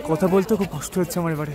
কথা বলতে খুব কষ্ট হচ্ছে আমার এবারে।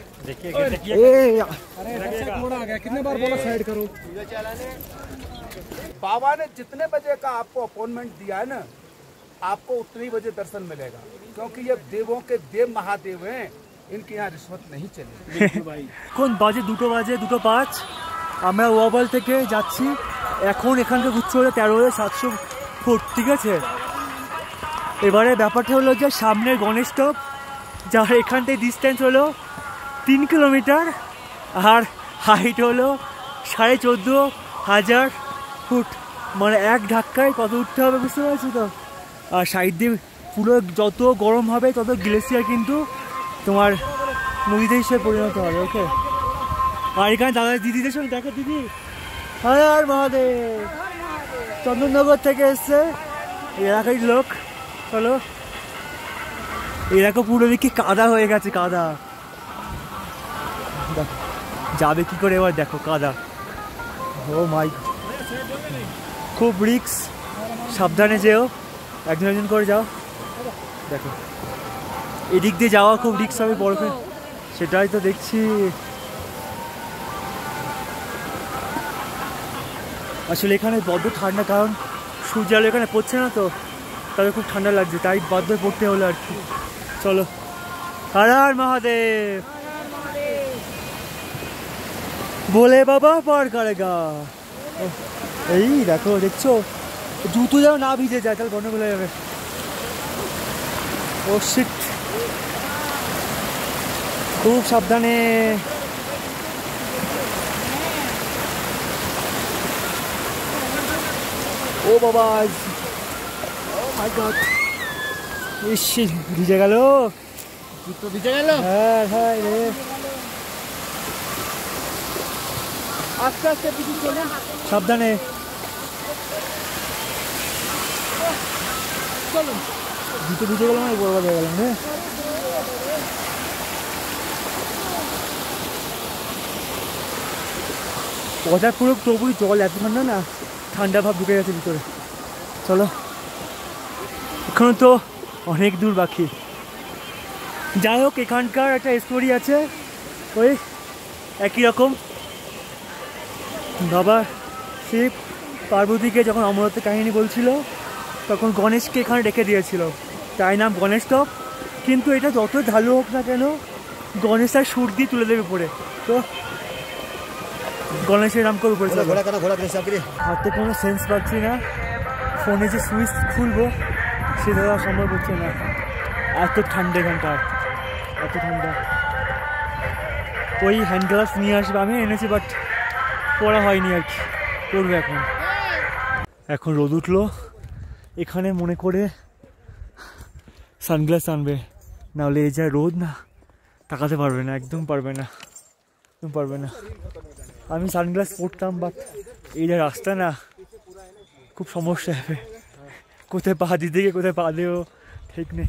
बाबा ने जितने बजे का आपको अपॉइंटमेंट दिया है ना, आपको उतने ही बजे दर्शन मिलेगा, क्योंकि ये देवों के देव महादेव हैं, इनके यहाँ रिश्वत नहीं चलेगी। কোন বাজে 2টো বাজে 2:05। আমরা ওয়াবল থেকে যাচ্ছি এখন, এখানকার উচ্চতা হলো 13,700 ফুট, ঠিক আছে। এবারে ব্যাপারটা হলো যে সামনের গণেশ স্তূপ, যার এখান থেকে ডিস্টেন্স হলো 3 কিলোমিটার, আর হাইট হলো 14,500 ফুট, মানে এক ধাক্কায় কত উঠতে হবে বুঝতে পারছি তো। আর সাইড দিয়ে পুরো যত গরম হবে তত গ্লেসিয়ার কিন্তু তোমার নদীতে হিসেবে পরিণত হবে। ওকে, আর এখানে দাদা দিদিদের সঙ্গে দেখো, দিদি আর মহাদেব চন্দননগর থেকে এসছে এলাকার লোক। চলো, এলাকা পুরো দিকে কাদা হয়ে গেছে, কাদা। যাবে কি করে এবার, দেখো কাদা। ও মাই, খুব রিক্স, সাবধানে যেও, একজন একজন করে যাও। দেখো এদিক দিয়ে যাওয়া খুব রিক্স হবে বরফে, সেটাই তো দেখছি। আসলে এখানে বড্ড ঠান্ডা, কারণ সূর্য আলো এখানে পড়ছে না তো, তাদের খুব ঠান্ডা লাগছে, তাই বাধ্য পড়তে হলো আর কি। চলো, হর হর মহাদেব বলে বাবা পার করেগা। এই দেখো, দেখছো জুতো যেন না ভিজে যায়, তাহলে গন্ডগোল হয়ে যাবে। ও শিট, খুব সাবধানে। ও বাবা, ইস ভিজে গেল, জুতো ভিজে গেল। হ্যাঁ হ্যাঁ রে, আস্তে আস্তে সাবধানে। জুতো ভিজে গেল মানে বরবাদ হয়ে গেলাম রে। পচা পুরো তবুই জল, এত ঠান্ডা না, ঠান্ডা ভাব ঢুকে গেছে ভিতরে। চলো, এখনো তো অনেক দূর বাকি। যাই হোক, এখানকার একটা স্টোরি আছে, ওই একই রকম। বাবা শিব পার্বতীকে যখন অমরত্বের কাহিনী বলছিল, তখন গণেশকে এখানে রেখে দিয়েছিল, তাই নাম গণেশ স্তূপ। কিন্তু এটা যত ঢালু হোক না কেন, গণেশ তার সুর দিয়ে তুলে দেবে পড়ে, তো গণেশের নাম করে উপরে হাতে কোনো সেন্স পাচ্ছি না, ফোনে যে সুইচ খুলবো সেটা সম্ভব হচ্ছে না, এত ঠান্ডা এখানটা, এত ঠান্ডা। ওই হ্যান্ড গ্লাভস নিয়ে আসবে, আমি এনেছি বাট পরা হয়নি আর কি, করবে এখন। এখন রোদ উঠলো, এখানে মনে করে সানগ্লাস আনবে, নাহলে এই যা রোদ না, তাকাতে পারবে না, একদম পারবে না, একদম পারবে না। আমি সানগ্লাস পরতাম, বাট এই যে রাস্তা না, খুব সমস্যা হবে, কোথায় পা দিতে গিয়ে কোথায় পা দেও ঠিক নেই।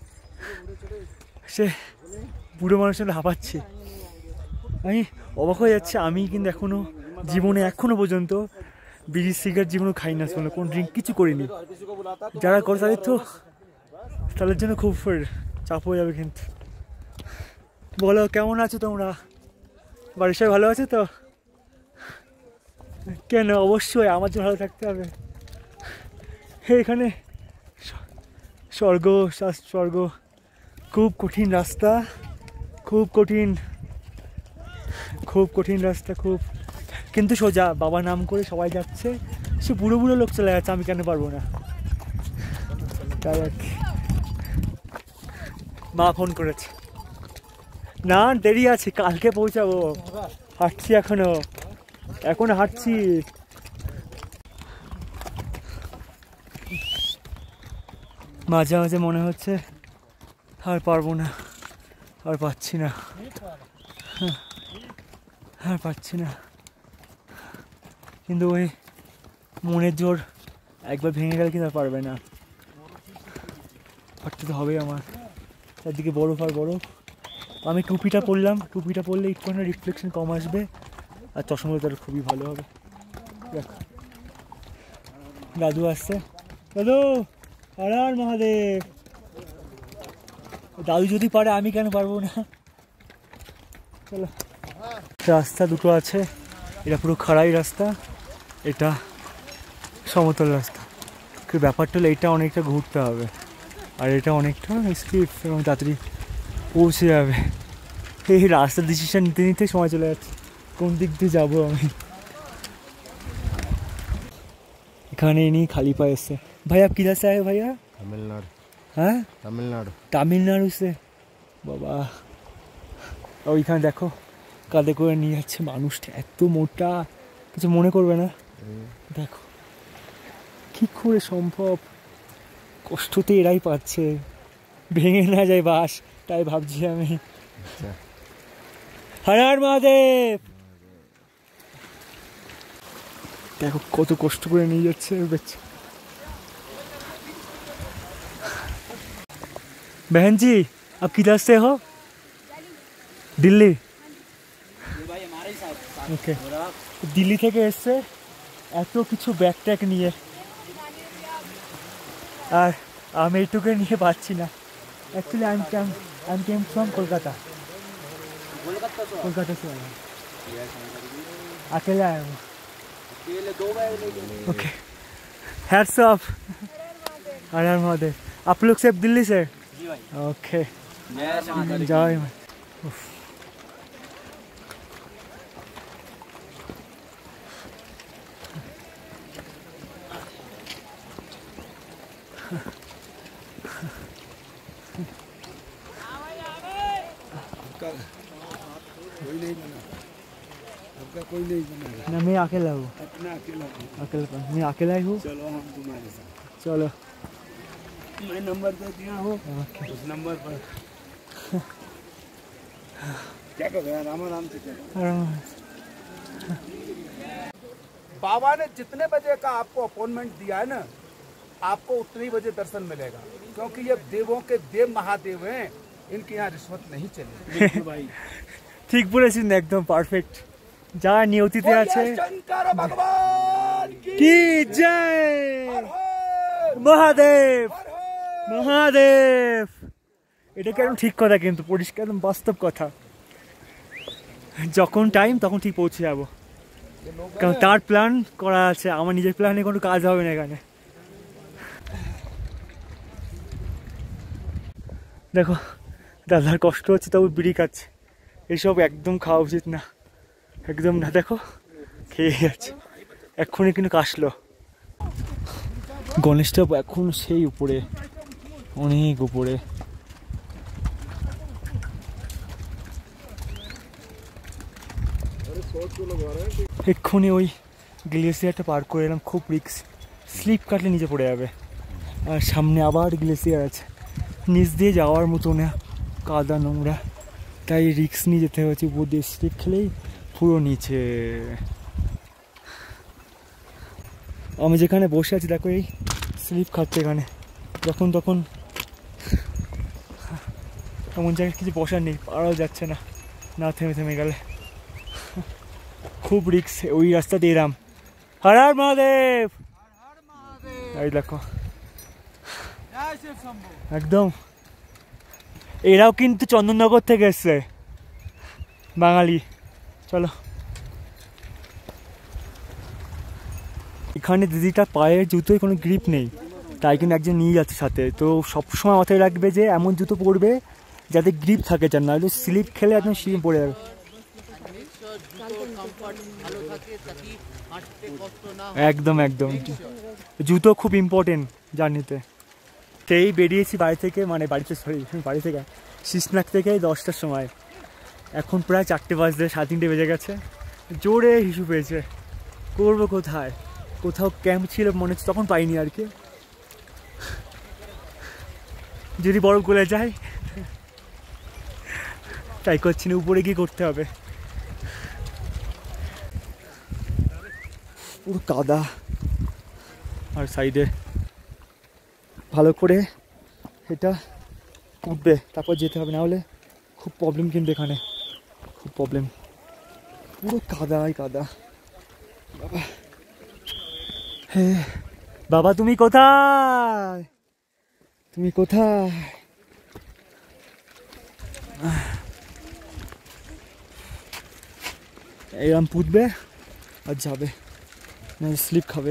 সে বুড়ো মানুষের হাঁপাচ্ছে, আমি অবাক হয়ে যাচ্ছে। আমি কিন্তু এখনো জীবনে এখনো পর্যন্ত বিড়ি সিগারেট জীবনে খাই না, শোনো কোনো ড্রিঙ্ক কিছু করিনি। যারা করে তাদের তো, তাদের জন্য খুব চাপ হয়ে যাবে। কিন্তু বলো, কেমন আছো তোমরা? বাড়ির সবাই ভালো আছে তো? কেন, অবশ্যই আমার জন্য ভালো থাকতে হবে। এখানে স্বর্গ, স্বর্গ, খুব কঠিন রাস্তা, খুব কঠিন, খুব কঠিন রাস্তা, খুব, কিন্তু সোজা। বাবা নাম করে সবাই যাচ্ছে, সে বুড়ো বুড়ো লোক চলে যাচ্ছে, আমি কেন পারবো না? তাই আর কি। মা ফোন করেছে, না দেরি আছে, কালকে পৌঁছাবো, হাঁটছি এখনো, এখন হাঁটছি। মাঝে মাঝে মনে হচ্ছে আর পারবো না, আর পাচ্ছি না, আর পাচ্ছি না। কিন্তু ওই মনের জোর একবার ভেঙে গেলে কিন্তু আর পারবে না, হাঁটতে তো হবেই আমার। চারদিকে বরফ আর বরফ। আমি টুপিটা পরলাম, টুপিটা পরলে একটু রিফ্লেকশন কম আসবে, আর চশমাটা তার খুবই ভালো হবে। দেখ দাদু আসছে, দাদু হর হর মহাদেব। দাদু যদি পারে আমি কেন পারবো না। চলো, রাস্তা দুটো আছে, এটা পুরো খাড়াই রাস্তা, এটা সমতল রাস্তা। কিন্তু ব্যাপারটা হলো এটা অনেকটা ঘুরতে হবে, আর এটা অনেকটা স্পিড এবং তাড়াতাড়ি পৌঁছে যাবে। এই রাস্তার ডিসিশন নিতে নিতে সময় চলে যাচ্ছে, কোন দিক দিয়ে যাবো আমি। এখানে ইনি खाली पाए से। भाई आप किधर से आए भैया? तमिलनाडु। हाँ तमिलनाडु। তামিলনাড়ু से বাবা। ওইখানে দেখো কাঁধে করে নিয়ে যাচ্ছে মানুষটা, এত মোটা, কিছু মনে করবে না। দেখো কি করে সম্ভব, কষ্টতে এরাই পাচ্ছে, ভেঙে না যায় বাস, তাই ভাবছি আমি। হর হর মহাদেব। देखो কত কষ্ট করে নিয়ে যাচ্ছে बच्चे। बहन जी आप किधर से हो? दिल्ली। ओके, दिल्ली থেকে এসে এত কিছু ব্যাগ ট্যাগ নিয়ে, আর আমি এইটুকু নিয়ে পাচ্ছি না। Actually I am came from Kolkata. Kolkata से आया हूँ, अकेले आया हूँ। Okay, hats off. हर हर महादेव। आप लोग सब दिल्ली से? जी भाई। ओके, जाओ। आपका कोई नहीं बना ना, मैं अकेला हूँ। अपना अकेला मैं अकेला ही हूँ। चलो हम तुम्हारे साथ। चलो, मैं नंबर दे दिया हूँ, ओके। उस नंबर पर क्या करो यार, आराम से चलो। बाबा ने जितने बजे का आपको अपॉइंटमेंट दिया है ना, आपको उतने ही बजे दर्शन मिलेगा, क्योंकि ये देवों के देव महादेव हैं, इनके यहाँ रिश्वत नहीं चलेगी। भाई ঠিক বলেছেন, একদম পারফেক্ট। যা নিয়তিতে আছে। शंकर भगवान কি জয়, মহাদেব মহাদেব। এটা কেন ঠিক কথা, কিন্তু পরিষ্কার একদম বাস্তব কথা। যখন টাইম তখন ঠিক পৌঁছে যাবো, কারণ তার প্ল্যান করা আছে, আমার নিজের প্ল্যানে কোনো কাজ হবে না এখানে। দেখো দাদার কষ্ট হচ্ছে, তবু বিড়ি খাচ্ছে। এইসব একদম খাওয়া উচিত না, একদম না। দেখো খেয়ে যাচ্ছে, এক্ষুনি কিন্তু কাশলো। গণেশটা এখন সেই উপরে, অনেক উপরে। এক্ষুনি ওই গ্লেসিয়ারটা পার করে এলাম, খুব রিক্স, স্লিপ কাটলে নিচে পড়ে যাবে। আর সামনে আবার গ্লেসিয়ার আছে, নিচ দিয়ে যাওয়ার মতো না, কাদা নোংরা, তাই রিক্স নিয়ে যেতে হচ্ছে। উপর দিয়ে স্লিপ খেলেই পুরো নিচে। আমি যেখানে বসে আছি দেখো, এই স্লিপ খাচ্ছে এখানে, যখন তখন। এমন জায়গায় কিছু বসার নেই, পারাও যাচ্ছে না, না থেমে থেমে গেলে। খুব রিক্স ওই রাস্তাতে এরাম। হর হর মহাদেব। এই দেখো একদম, এরাও কিন্তু চন্দননগর থেকে এসছে, বাঙালি। চলো, এখানে দিদিটা পায়ের জুতোয় কোনো গ্রিপ নেই, তাই কিন্তু একজন নিয়ে যাচ্ছে সাথে। তো সবসময় মাথায় রাখবে যে এমন জুতো পরবে যাতে গ্রিপ থাকে, যার নাহলে স্লিপ খেলে একদম স্লিপ পড়ে যাবে। একদম একদম, জুতো খুব ইম্পর্টেন্ট জার্নিতে। সেই বেরিয়েছি বাড়ি থেকে, মানে বাড়ি থেকে শিশনাক থেকে 10টার সময়, এখন প্রায় 4টে বাজতে, 3:30 বেজে গেছে। জোরে হিসু পেয়েছে, করবো কোথায়? কোথাও ক্যাম্প ছিল মনে হচ্ছে, তখন পাইনি আর কি। যদি বরফ গলে যায়, তাই করছি না, উপরে গিয়ে করতে হবে। পুরো কাদা, আর সাইডে ভালো করে এটা উঠবে, তারপর যেতে হবে, না হলে খুব প্রবলেম। কিন্তু এখানে খুব প্রবলেম, পুরো কাদাই কাদা। বাবা, হে বাবা, তুমি কোথায়? তুমি কোথায়? এরম পুঁতবে আর যাবে, না স্লিপ খাবে।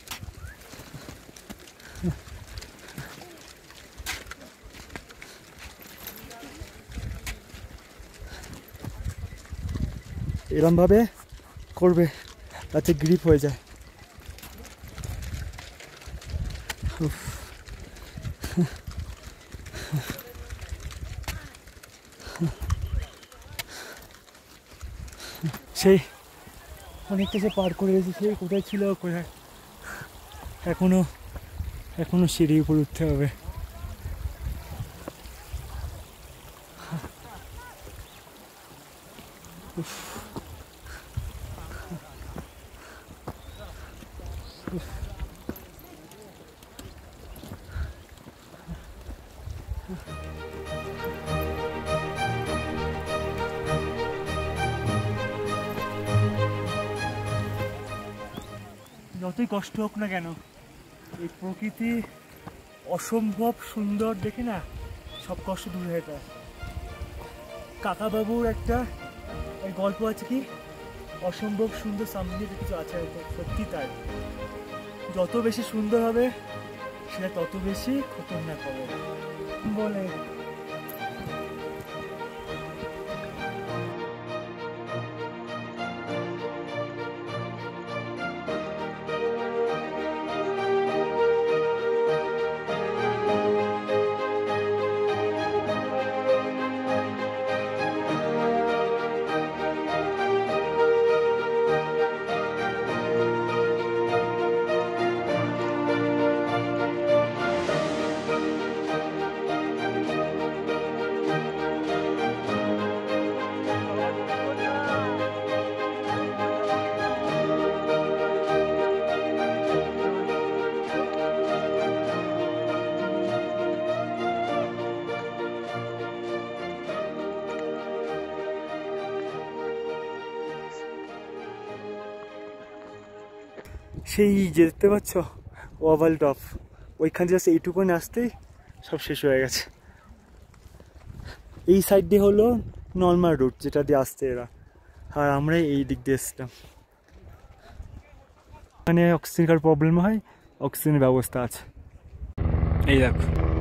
এরমভাবে করবে তাতে গ্রিপ হয়ে যায়। সেই অনেকটা সে পার করে গেছে, সেই কোথায় ছিল কোথায়, এখনো সিঁড়ির উপর উঠতে হবে। যতই কষ্ট হোক না কেন, এই প্রকৃতি অসম্ভব সুন্দর দেখে না সব কষ্ট দূর হয়ে যায়। কাকাবাবুর একটা গল্প আছে কি, অসম্ভব সুন্দর সামনে কিছু আছে, সত্যি তাই। যত বেশি সুন্দর হবে সেটা তত বেশি খতরনাক হবে বলে। সেই যে দেখতে পাচ্ছ ওভাল টপ, ওইখান জাস্ট এইটুকুনি আসতেই সব শেষ হয়ে গেছে। এই সাইড দিয়ে হলো নর্মাল রুট যেটা দিয়ে আসতে এরা, আর আমরা এই দিক দিয়ে এসছিলাম। এখানে অক্সিজেনের প্রবলেম হয়, অক্সিজেনের ব্যবস্থা আছে। এই দেখো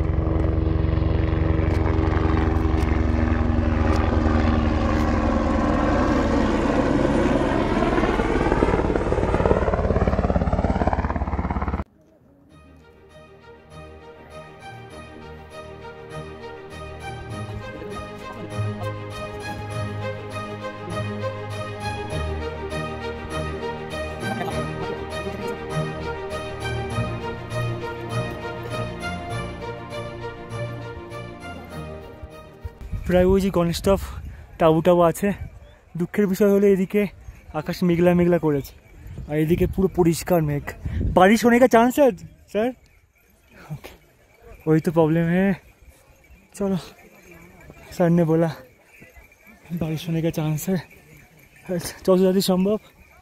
প্রায় ওই যে গণেশটপ টাবু আছে। দুঃখের বিষয় হলো এদিকে আকাশ মেঘলা মেঘলা করেছে, আর এদিকে পুরো পরিষ্কার মেঘ। बारिश होने का चांस है सर? वही तो प्रॉब्लम है। चलो, सर ने बोला बारिश होने का चांस है, যত তাড়াতাড়ি সম্ভব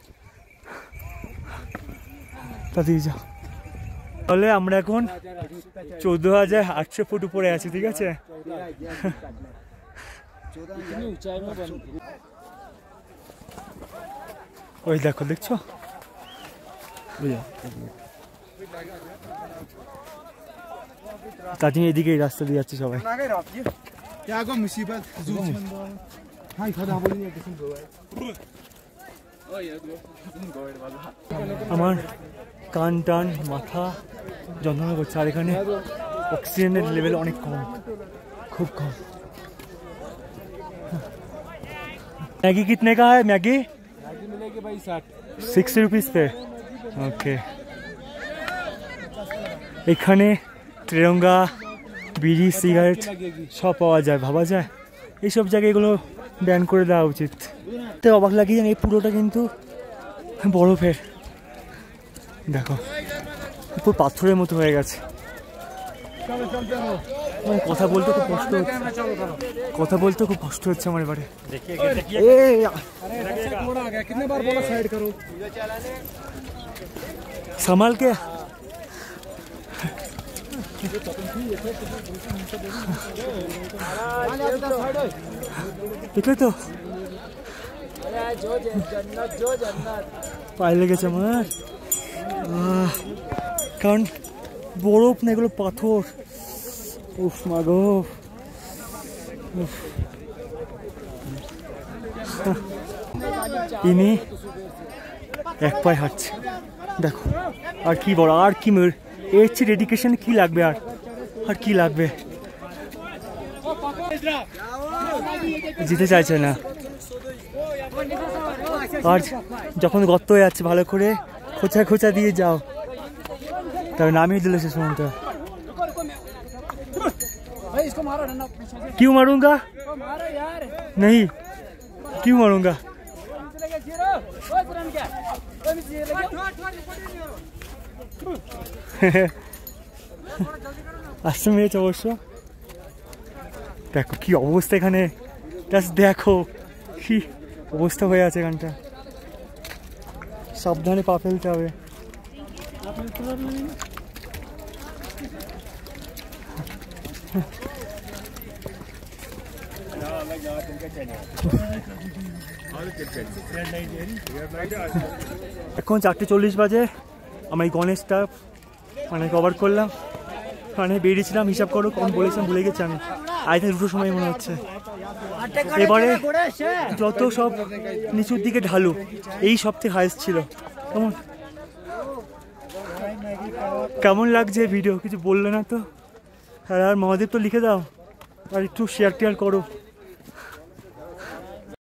তাড়াতাড়ি যাও। তাহলে আমরা এখন 14,800 ফুট উপরে আছি, ঠিক আছে? ওই দেখো, দেখছো? তার জন্য এদিকে এই রাস্তা দিয়ে যাচ্ছে সবাই। আমার কান টান মাথা যন্ত্রণা করছে, আর এখানে অক্সিজেনের লেভেল অনেক কম, খুব कम। मैगी कितने का है? मैगी मिलेगी भाई 60 रुपीस पे। ओके, এখানে তিরঙ্গা, বিড়ি, সিগারেট সব পাওয়া যায়। ভাবা যায় এইসব জায়গায় এগুলো ব্যান করে দেওয়া উচিত। তো অবাক লাগে এই পুরোটা কিন্তু বরফের, দেখো পুরো পাথরের মতো হয়ে গেছে। কথা বলতে খুব কষ্ট হচ্ছে, কথা বলতে খুব কষ্ট হচ্ছে আমার এবারে। संभाल के দেখলে তো পায়ে লেগেছে আমার, কারণ বরফ না, এগুলো পাথর। উফ মাগো, ইনি এক পায়ে হাঁটছে, দেখো। আর কি বড়, আর কি এর চেয়ে ডেডিকেশন কি লাগবে, আর কি লাগবে। যেতে চাইছে না, আর যখন গর্ত হয়ে যাচ্ছে ভালো করে খোঁচা খোঁচা দিয়ে যাও, তবে নামিয়ে দিল শেষ পর্যন্ত। क्यों मारूंगा नहीं, क्यों मारूंगा। আসতে মেরেছে অবশ্য। দেখো কি অবস্থা এখানে, জাস্ট দেখো কি অবস্থা হয়ে আছে এখানটা। সাবধানে পা ফেলতে হবে। এখন 4:40 বাজে। আমরা এই গণেশটা মানে কভার করলাম, মানে বেরিয়েছিলাম, হিসাব করো কখন বলেছিলাম ভুলে গেছি আমি, আইতে 2টোর সময় মনে হচ্ছে। এবারে যত সব নিচুর দিকে ঢালু, এই সবথেকে হাইস্ট ছিল। কেমন লাগছে ভিডিও, কিছু বললে না তো। আর মহাদেব তো লিখে দাও, আর একটু শেয়ার টেয়ার করো।